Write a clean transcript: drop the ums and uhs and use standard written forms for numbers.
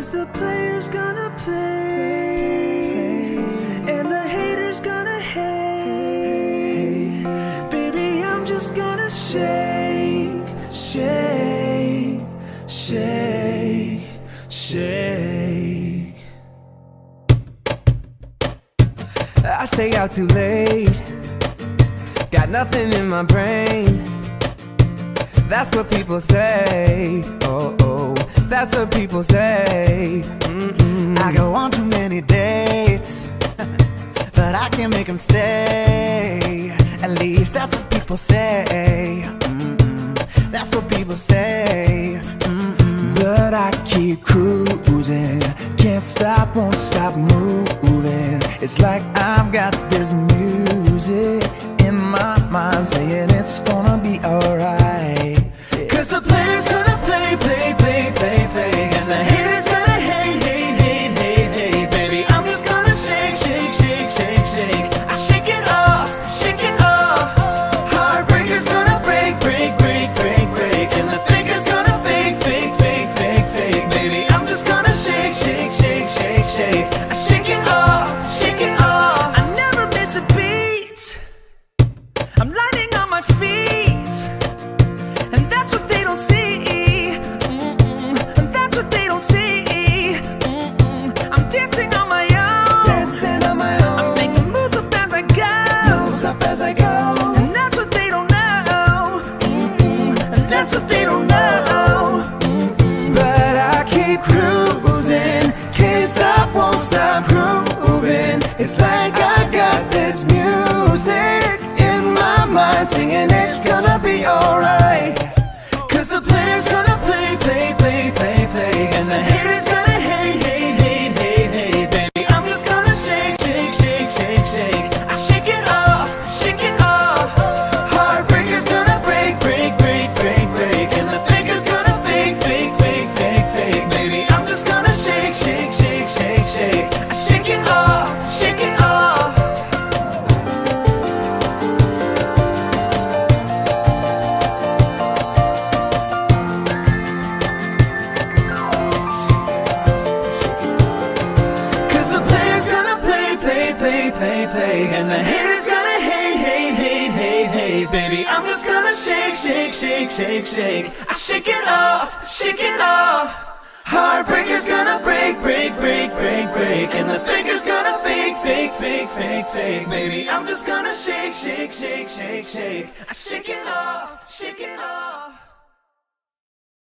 'Cause the player's gonna play, and the hater's gonna hate. Baby, I'm just gonna shake, shake, shake, shake. I stay out too late, got nothing in my brain. That's what people say. Oh, oh, that's what people say. I go on too many dates, but I can't make them stay. At least that's what people say. That's what people say. But I keep cruising, can't stop, won't stop moving. It's like I've got this music in my mind saying it's gonna be alright. 'Cause the player's gonna play, play, play, play, play, and the hater's gonna hate, hate, hate, hate, hate. Baby, I'm just gonna shake, shake, shake, shake, shake. I shake it off, shake it off. Heartbreaker's gonna break, break, break, break, break, and the faker's gonna fake, fake, fake, fake, fake. Baby, I'm just gonna shake, shake, shake, shake, shake. I shake it off, shake it off. I never miss a beat, I'm landing on my feet, and that's what they don't see. And that's what they don't see. I'm dancing on my own, dancing on my own. I'm making moves up as I go, moves up as I go. And that's what they don't know. And that's what they don't know. But I keep cruising, can't stop, won't stop grooving. It's like I got this music in my mind singing it's gonna be alright. 'Cause the player's gonna play, play, play, play, play, and the hater's gonna hate, hate, hate, hate, hate. Baby, I'm just gonna shake, shake, shake, shake, shake. I shake it off, shake it off. Heartbreaker's gonna break, break, break, break, break, and the faker's gonna fake, fake, fake, fake, fake. Baby, I'm just gonna shake, shake, shake, shake, shake. I shake it off, shake it off. Play, play, and the hater's gonna hate, hate, hate, hate, hate. Baby, I'm just gonna shake, shake, shake, shake, shake. I shake it off, shake it off. Heartbreaker's gonna break, break, break, break, break, and the faker's gonna fake, fake, fake, fake, fake. Baby, I'm just gonna shake, shake, shake, shake, shake. I shake it off, shake it off.